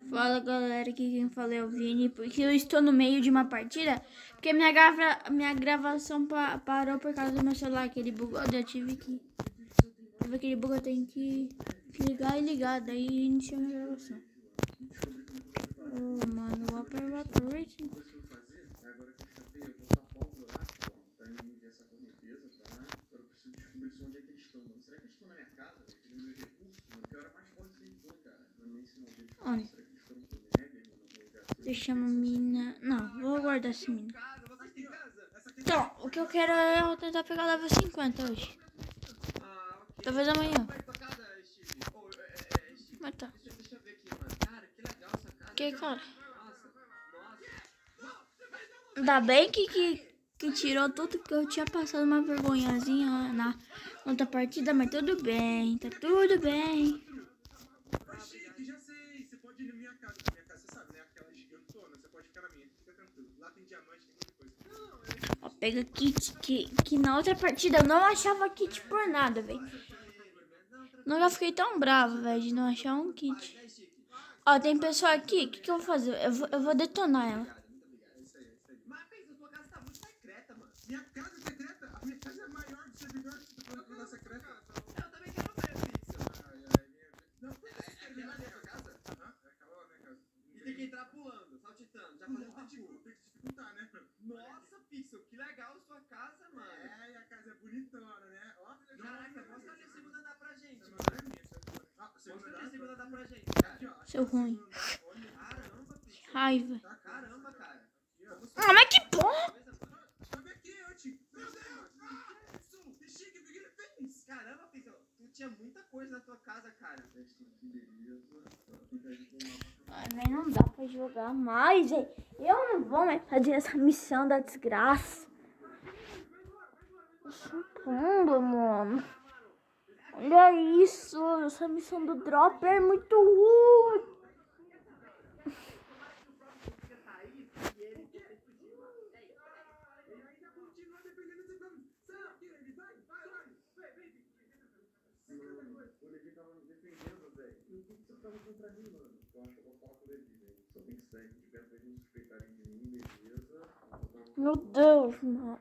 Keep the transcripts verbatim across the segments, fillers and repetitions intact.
Fala galera, aqui quem fala é o Vini, porque eu estou no meio de uma partida, porque minha, grava, minha gravação pa, parou por causa do meu celular, que ele bugou, eu tive que, teve aquele bug, eu tenho que, que ligar e ligar, daí iniciou minha gravação. Oh mano, o Upper Evaporation. Olha, deixa uma mina. Não, vou guardar essa mina. Então, o que eu quero é eu tentar pegar level cinquenta hoje. Talvez amanhã. Mas tá. Que cara? Ainda bem que, que, que tirou tudo, que eu tinha passado uma vergonhazinha na outra partida, mas tudo bem, tá tudo bem. Ó, pega kit, que, que na outra partida eu não achava kit por nada, velho. Nunca fiquei tão bravo, velho, de não achar um kit. Ó, tem pessoa aqui, o que, que eu vou fazer? Eu vou, eu vou detonar ela. Minha casa é secreta? A minha casa é maior do servidor da da secreta. Eu também quero ver, Pixel. Não, é aquela na minha casa? Aham, é aquela na minha casa. E tem que entrar pulando, saltitando, já fazendo parkour. Tem que dificultar, né? Nossa, Pixel, que legal sua casa, mano. É, e a casa é bonitona, né? Ó, caraca, mostra ali o segundo andar pra gente. Mostra ali o segundo andar pra gente, cara. Seu ruim. Caramba, Pixel. Raiva. Caramba, cara. Ah, mas que porra! Caramba, Pixel, tu tinha muita coisa na tua casa, cara. Ai, mas não dá pra jogar mais, velho. Eu não vou mais fazer essa missão da desgraça. Caramba, mano. Olha isso, essa missão do drop é muito ruim. Meu Deus, mano.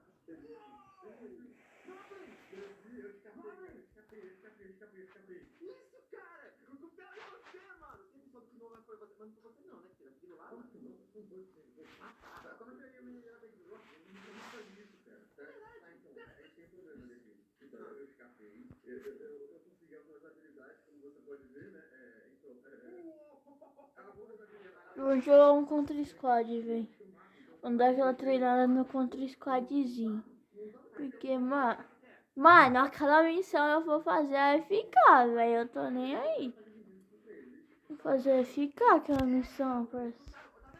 Eu vou jogar um contra squad, velho. Vamos dar aquela treinada no contra squadzinho. Porque, mano, mano, aquela missão eu vou fazer é ficar, velho. Eu tô nem aí. Vou fazer é ficar aquela missão, parceiro.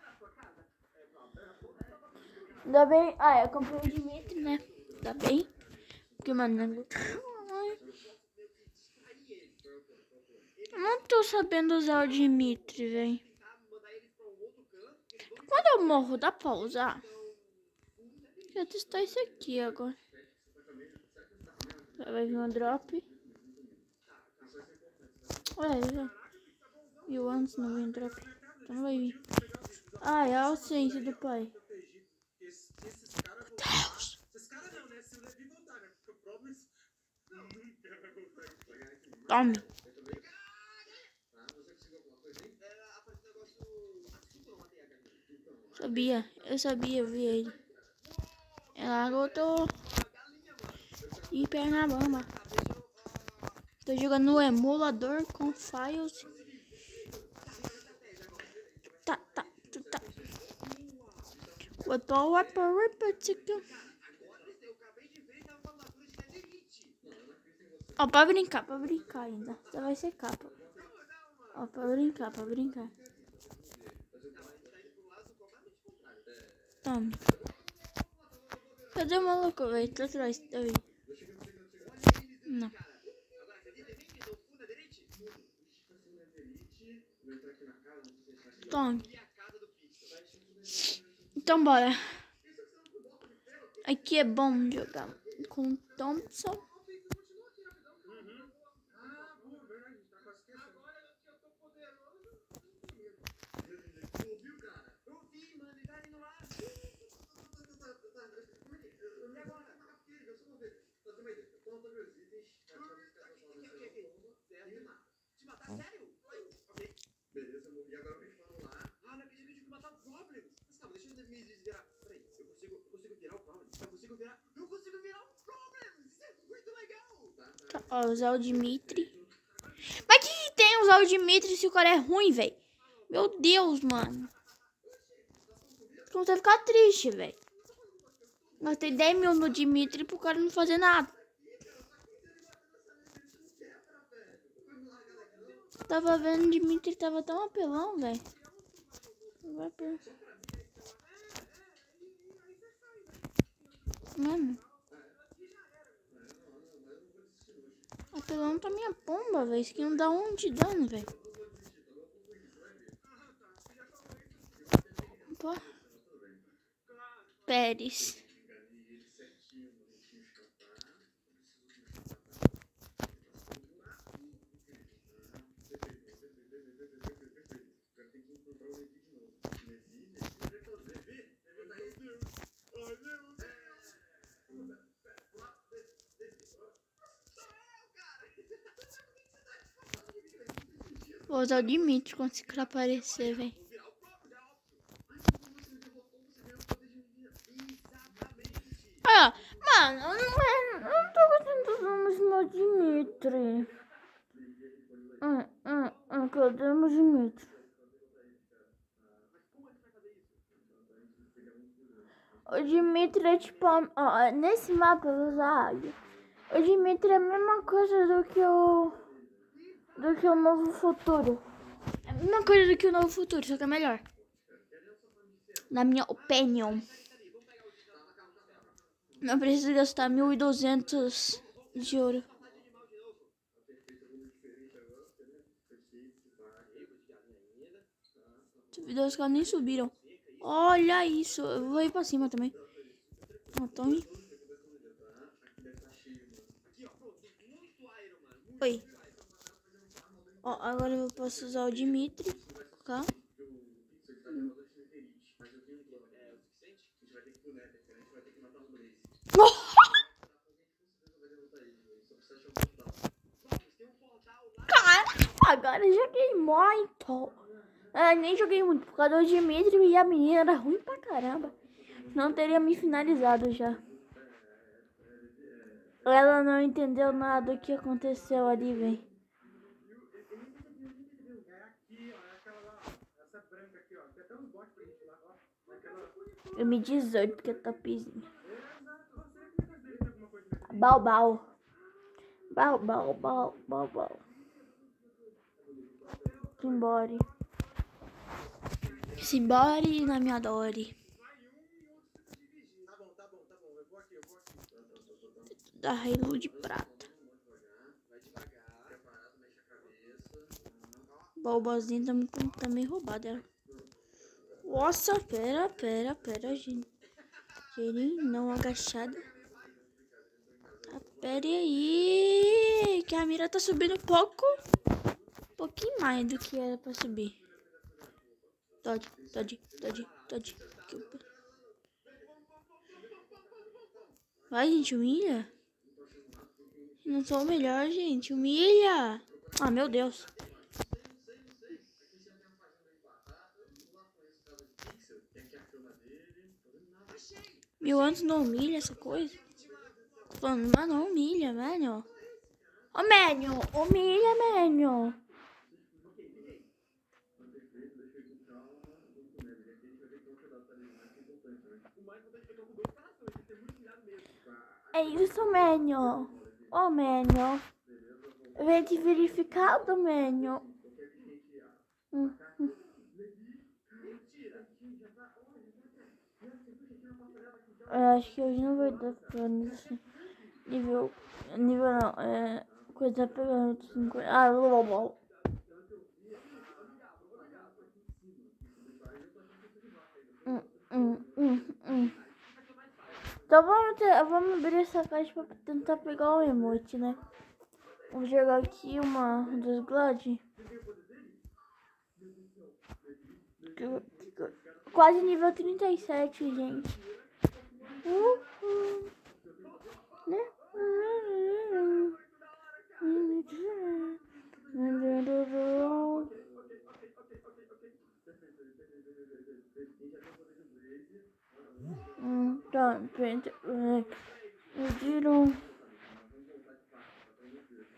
Ainda bem. Ah, eu comprei o Dimitri, né? Ainda bem. Porque, mano, não... não tô sabendo usar o Dimitri, velho. Quando eu morro, dá pra usar? Vou testar isso aqui agora. Vai vir um drop. Ué, já. E o antes não vem drop. Então não vai vir. Ah, é a ausência do pai. Meu Deus. Tome. Sabia, eu sabia, eu vi ele. Ela agotou. E perna bamba. Tô jogando no emulador com files. Tá, tá, tá. Botou a porra. Ó, pra brincar, pra brincar ainda. Só vai ser capa. Ó, pra brincar, pra brincar. Tome. Cadê o maluco, velho? Tá atrás, tá aí. Não. Tome. Então bora. Aqui é bom jogar com Thompson. Ó, usar o Dimitri. Mas que tem usar o Dimitri se o cara é ruim, velho? Meu Deus, mano. Como você vai ficar triste, velho. Gastei dez mil no Dimitri pro cara não fazer nada. Tava vendo o Dimitri, tava tão apelão, velho. Vai pra... Mano. Apelão tá minha pomba, velho. Isso aqui não dá um de dano, velho. Opa. Pérez. Vou usar o Dimitri quando esse cara aparecer, velho. Ah, mano, eu não, eu não tô gostando dos meu Dimitri. Hum, hum, hum, cadê o meu Dimitri? O Dimitri é tipo, ó, nesse mapa eu vou usar a águia. O Dimitri é a mesma coisa do que o do que o Novo Futuro. É a mesma coisa do que o Novo Futuro, só que é melhor. Na minha opinião. Não preciso gastar mil e duzentos de ouro. Os caras nem subiram. Olha isso. Eu vou ir pra cima também. Ó, tome. Oi. Ó, agora eu posso usar o Dimitri. Tá? Hum. Cara, agora eu joguei muito. Eu nem joguei muito por causa do Dimitri e a menina era ruim pra caramba. Não teria me finalizado já. Ela não entendeu nada do que aconteceu ali, velho. Eu me dezoito porque é topzinho. Bau, bau. Bau, bau, bau, bau, bau. Simbora. Simbora na minha dore. Da Halo de prata. Balbozinho também tá meio roubado ela. Nossa, pera, pera, pera, gente. Gerinho, não agachada. Ah, pera aí. Que a mira tá subindo um pouco. Um pouquinho mais do que era pra subir. Dodge, dodge, dodge, dodge. Vai, gente, humilha. Não sou o melhor, gente. Humilha. Ah, meu Deus. Mil anos não humilha essa coisa. Tô falando, mas não humilha, velho. Ô, Menio, humilha, Menio. É isso, Menio. Ô, Menio. Vem de verificado, Menio. Hum, hum. Eu acho que hoje não vai dar pra nesse nível. Nível não, é. Coisa pegando cinquenta. Ah, blá, blá. Hum, hum, hum, hum. Então vamos, ter, vamos abrir essa caixa pra tentar pegar o emote, né? Vamos jogar aqui uma dos Glad. Quase nível trinta e sete, gente. Uhul. Né? Hum, tá, pediram.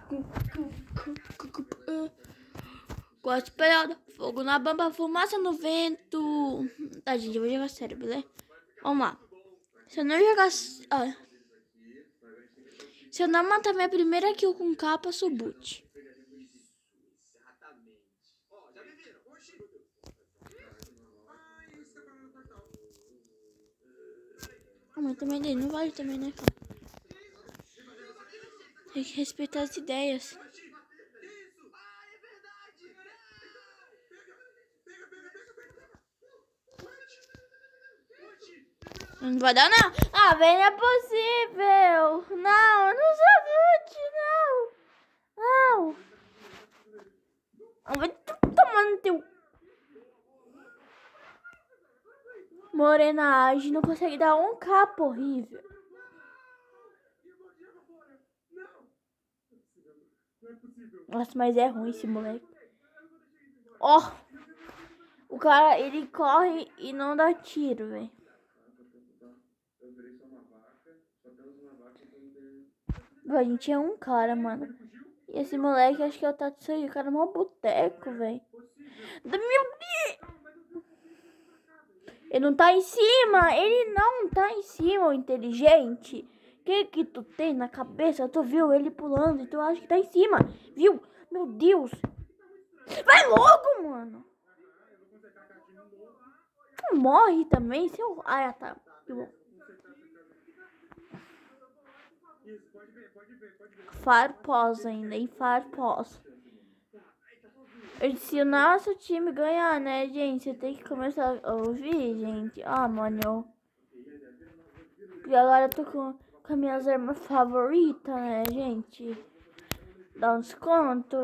Gosto pelada, fogo na bamba, fumaça no vento. Tá, gente, eu vou jogar sério, beleza? Vamos lá. Se eu não jogar... Ó, se eu não matar minha primeira kill com capa, sou boot. Ah, mas também dele não vale também, né, cara? Tem que respeitar as ideias. Não vai dar, não. Ah, velho, não é possível. Não, eu não sou boot, não. Não. Vai tomando teu... Morena, a gente não consegue dar um capa horrível. Nossa, mas é ruim esse moleque. Ó. Oh, o cara, ele corre e não dá tiro, velho. A gente é um cara, mano. E esse moleque, acho que é o Tatsui. O cara é mó boteco, velho. Meu Deus! Ele não tá em cima. Ele não tá em cima, o inteligente. O que que tu tem na cabeça? Tu viu ele pulando e tu acha que tá em cima. Viu? Meu Deus. Vai logo, mano. Tu morre também, seu... Ah, tá. Que bom. Farpós ainda, em Farpós. Se o nosso time ganhar, né, gente? Você tem que começar a ouvir, gente. Ah, mano, eu... E agora eu tô com, com as minhas armas favoritas, né, gente? Dá um desconto.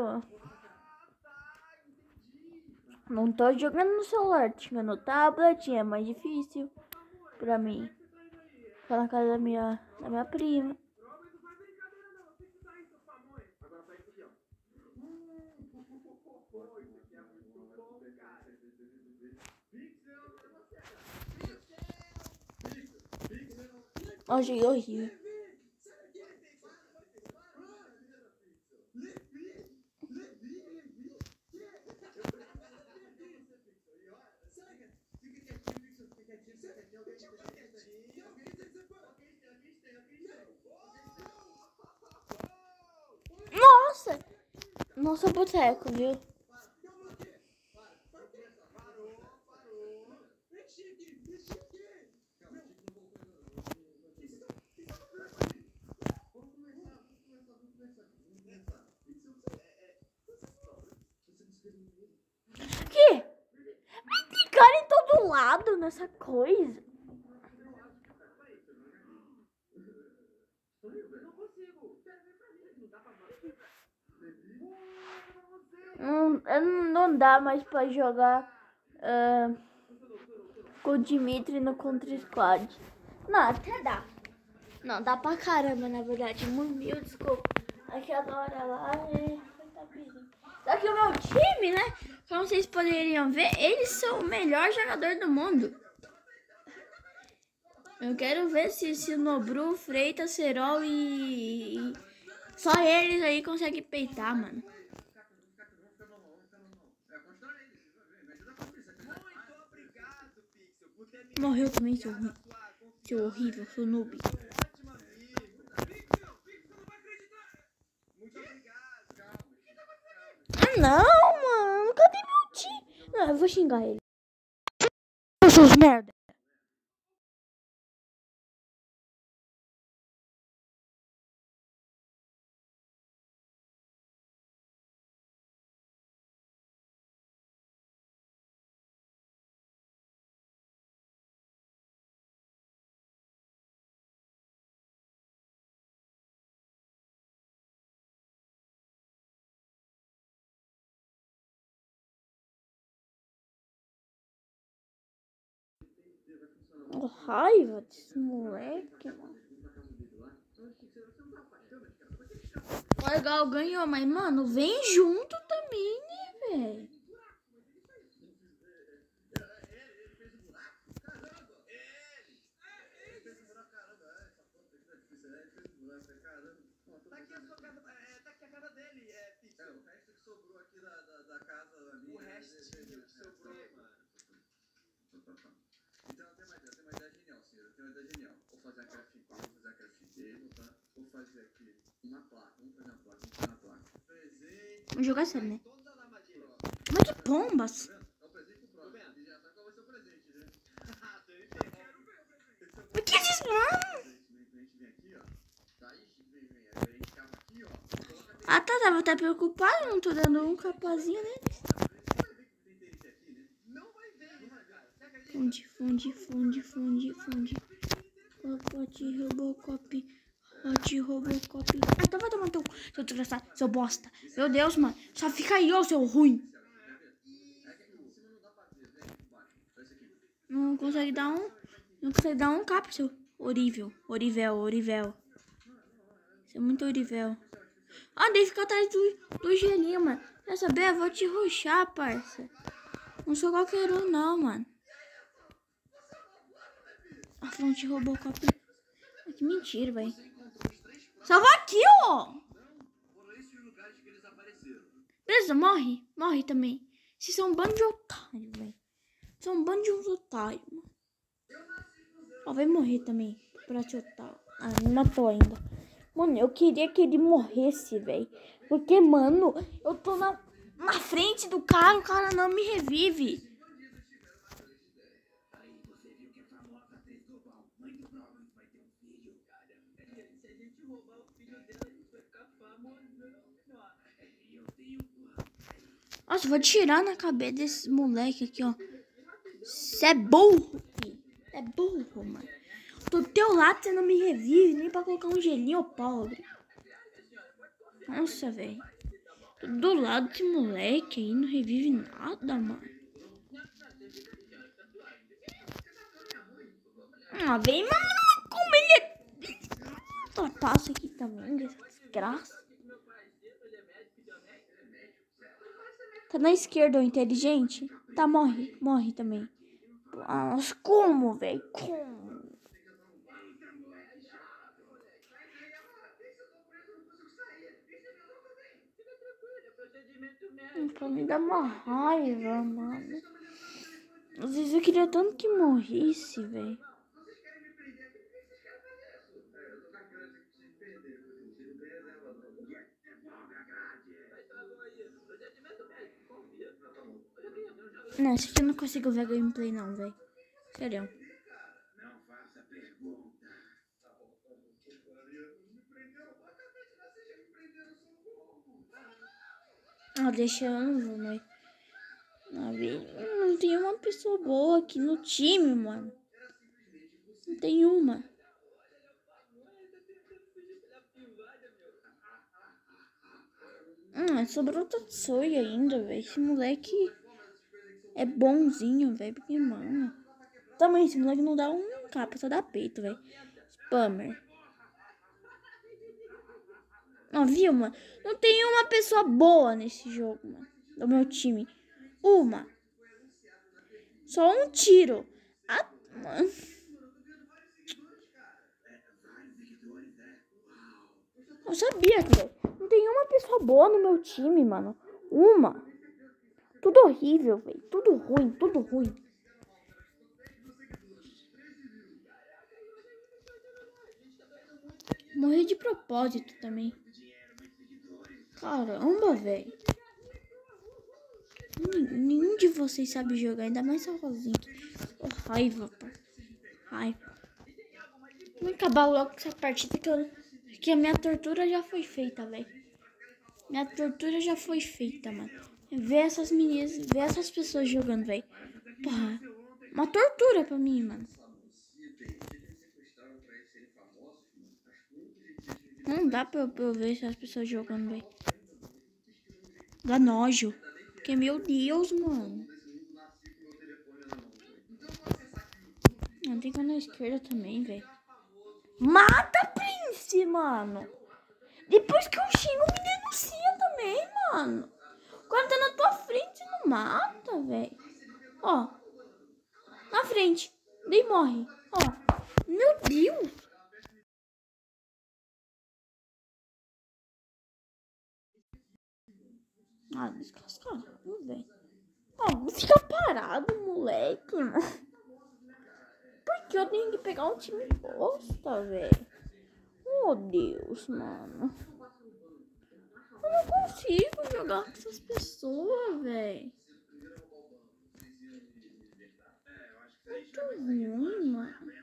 Não tô jogando no celular, tinha no tablet, é mais difícil pra mim. Tô na casa da minha, da minha prima. Ó, joguei horrível. Nossa! Nossa, boteco, viu? Que? Mas tem cara em todo lado nessa coisa. Não, não dá mais pra jogar uh, com o Dimitri no Contra Squad. Não, até dá. Não, dá pra caramba, na verdade. Mil, desculpa. Aquela hora lá é... Só que o meu time, né? Como vocês poderiam ver, eles são o melhor jogador do mundo. Eu quero ver se, se o Nobru, Freitas, Serol e... e só eles aí conseguem peitar, mano. Morreu também, seu, seu horrível, seu noob. Ah, não, mano. Cadê meu time? Não, eu vou xingar ele. Seus merda. Oh, raiva desse moleque, mano. Legal, ganhou, mas, mano, vem junto também, né, velho? Então, tem uma ideia, tem uma ideia genial, senhora. Tem uma ideia genial. Vou fazer a craft table, vou fazer a craft table, tá? Vou fazer aqui uma placa. Vamos fazer uma placa, vamos fazer uma placa. Presente. Vamos jogar sério, né? Mas que pombas! É o presente pro próximo. Ele já sabe qual vai ser o presente, né? O que é isso, mano? A gente vem aqui, ó. Tá aí, vem, vem. Aí a gente cava aqui, ó. Ah, tá, tava até preocupado, não tô dando um capazinho neles. Funde, funde, funde, funde, funde. Hot Robocop. Hot Robocop. Ah, então vai tomar teu, seu desgraçado, seu bosta. Meu Deus, mano. Só fica aí, ó, seu ruim. Não consegue dar um. Não consegue dar um capa, seu horrível. Horrível, horrível. Isso é muito horrível. Ah, deixa ficar atrás do, do gelinho, mano. Quer saber? Eu vou te ruxar, parça. Não sou qualquer um, não, mano. A fonte Robocop. Que mentira, velho. Salva aqui, ó. Beleza, morre. Morre também. Vocês são um bando de otários, velho. São um bando de uns otários, mano. Ó, vai morrer também. Pra te otário. Ah, me matou ainda. Mano, eu queria que ele morresse, velho. Porque, mano, eu tô na, na frente do cara, o cara não me revive. Nossa, eu vou tirar na cabeça desse moleque aqui, ó. Você é burro, filho. É burro, mano. Tô do teu lado, você não me revive nem pra colocar um gelinho, ô pobre. Nossa, velho. Tô do lado desse moleque aí, não revive nada, mano. Ah, vem, mano, como ele é... Passa aqui também, desgraça. Tá na esquerda, o inteligente? Tá, morre. Morre também. Nossa, como, velho? Como? Pra me dar uma raiva, mano. Às vezes eu queria tanto que morresse, velho. Não, esse aqui eu não consigo ver gameplay não, velho. Sério. Ah, deixa eu não vou, mas... Não tem uma pessoa boa aqui no time, mano. Não tem uma. Hum, sobrou Tatsui ainda, velho. Esse moleque é bonzinho, velho. Porque, mano... Também, esse moleque não dá um capa, só dá peito, velho. Spammer. Não, viu, mano? Não tem uma pessoa boa nesse jogo, mano. Do meu time. Uma. Só um tiro. Ah, mano. Eu sabia que, velho. Não tem uma pessoa boa no meu time, mano. Uma. Tudo horrível, velho. Tudo ruim, tudo ruim. Morri de propósito também. Caramba, velho. Nenhum de vocês sabe jogar, ainda mais sozinho. Oh, raiva, pá. Raiva. Vamos acabar logo com essa partida que, eu, que a minha tortura já foi feita, velho. Minha tortura já foi feita, mano. Ver essas meninas, ver essas pessoas jogando, velho. Porra, uma tortura pra mim, mano. Não dá pra, pra eu ver essas pessoas jogando, velho. Dá nojo. Porque, meu Deus, mano. Não tem como na esquerda também, velho. Mata, Prince, mano. Depois que eu xingo, me denuncia também, mano. O cara tá na tua frente, não mata, velho. Ó. Na frente. Daí morre. Ó. Meu Deus. Ah, descascado, velho. Ó, fica parado, moleque, mano. que eu tenho que pegar um time bosta, velho. Oh, Deus, mano. Eu não consigo jogar com essas pessoas, velho. Muito ruim, mano.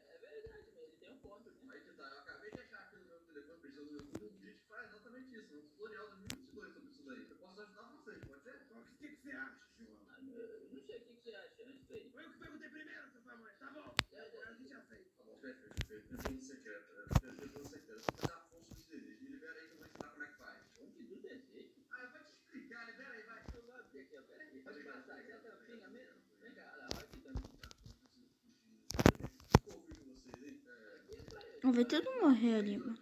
Eu vou tudo morrer ali, mano.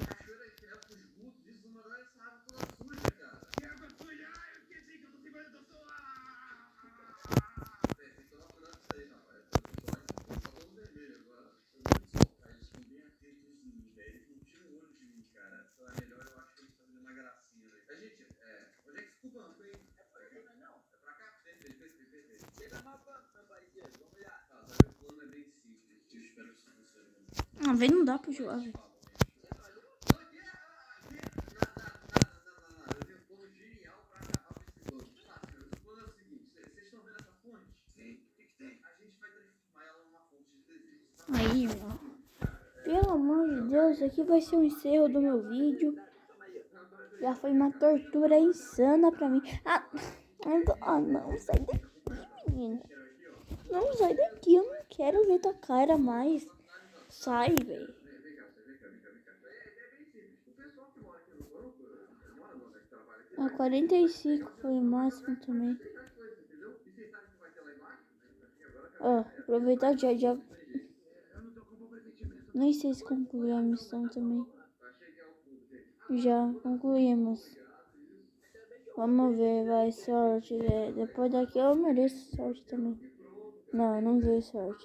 Ah, velho, não dá pra jogar, velho. Aí, mano. Pelo amor de Deus, isso aqui vai ser o encerro do meu vídeo. Já foi uma tortura insana pra mim. Ah, ah não, sai daqui, menina. Não, sai daqui, eu não quero ver tua cara mais. Sai, velho. A quarenta e cinco foi o máximo também. Ó, aproveitar já, já. Nem sei se concluiu a missão também. Já concluímos. Vamos ver, vai, sorte, velho. Depois daqui eu mereço sorte também. Não, não veio sorte.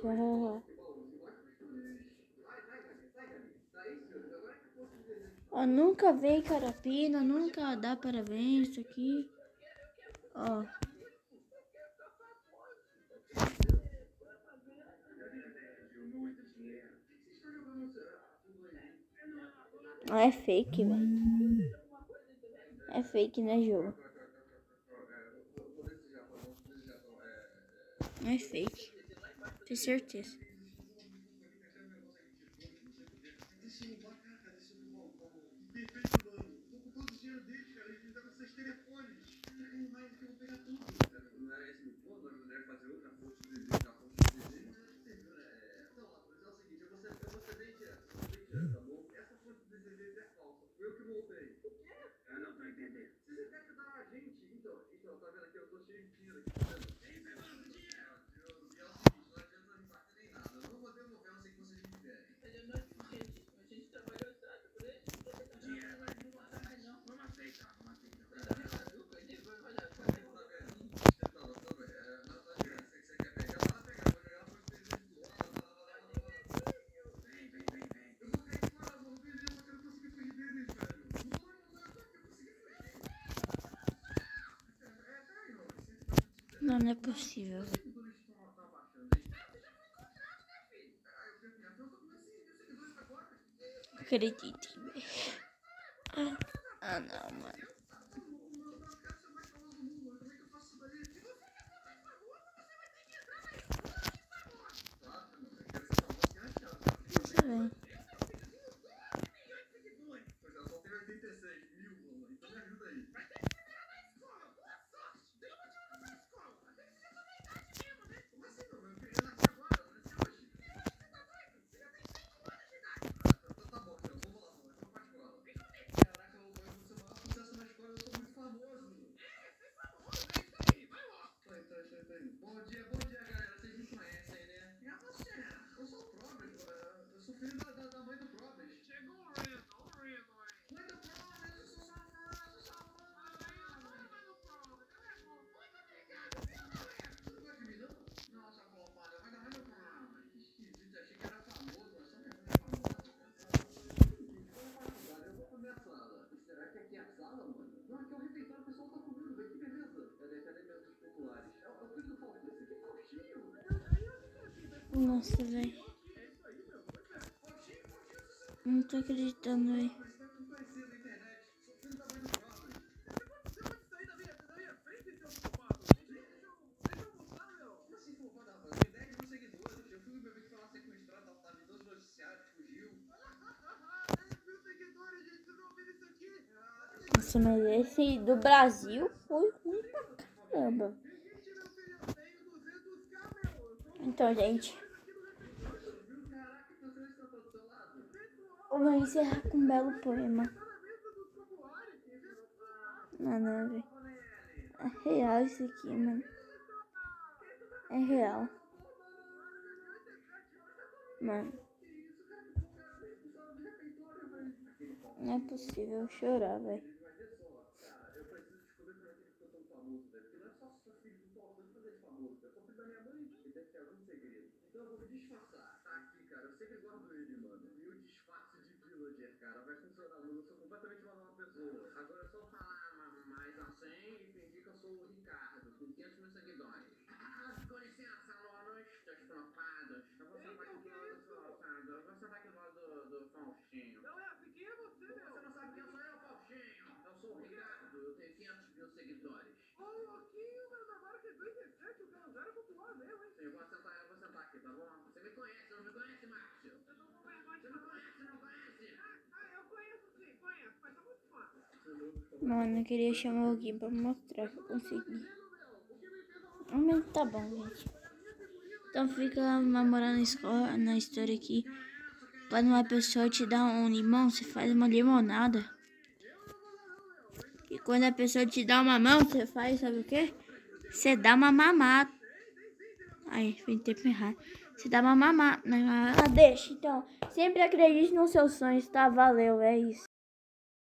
Ó, nunca veio carapina, nunca dá parabéns isso aqui. Ó. É fake, velho. É fake, né, jogo? É fake. Tenho certeza. Não, não é possível. Acredite. Ah, ah, não, mano. Nossa, velho. Nossa, velho. tô acreditando, velho. Nossa, mas esse do Brasil foi ruim pra caramba. Então, gente, eu vou encerrar com um belo poema. Não, não, velho. É real isso aqui, mano. É real. Mano. Não é possível chorar, velho. Então eu vou disfarçar. Tá aqui, cara. Eu sempre guardo ele, mano. E o disfarce de villager, cara, vai funcionar. Eu sou completamente uma nova pessoa. Agora é só falar mais assim e fingir que eu sou o Ricardo, com quinhentos mil seguidores. Com licença, alunos, seus flopados. Eu vou sentar aqui do lado do Faustinho. Eu vou sentar aqui do lado do, do Faustinho. Não é assim, quem é você, meu? Você não sabe quem eu sou eu, Faustinho. Eu sou o Ricardo, eu tenho quinhentos mil seguidores. Ô, louquinho, meu, agora que é dois e sete, o cara zero popular mesmo, hein? Sim, eu vou sentar, eu vou sentar aqui, tá bom? Você me conhece, não me conhece, Márcio? Eu tô com vergonha. Você me conhece, não conhece? Ah, eu conheço sim, conheço, mas sou muito fã. Mano, eu queria chamar alguém pra mostrar que eu consegui. Mas tá bom, gente. Então fica namorando na história aqui. Quando uma pessoa te dá um limão, você faz uma limonada. E quando a pessoa te dá uma mão, você faz, sabe o quê? Você dá uma mamada. Aí, foi em tempo errado. Você dá uma mamada. Ela deixa. Então, sempre acredite nos seus sonhos, tá? Valeu, é isso.